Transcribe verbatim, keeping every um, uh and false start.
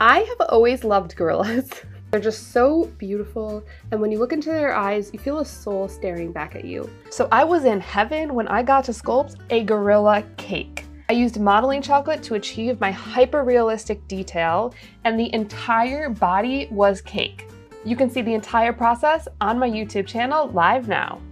I have always loved gorillas. They're just so beautiful, and when you look into their eyes, you feel a soul staring back at you. So I was in heaven when I got to sculpt a gorilla cake. I used modeling chocolate to achieve my hyper-realistic detail, and the entire body was cake. You can see the entire process on my YouTube channel live now.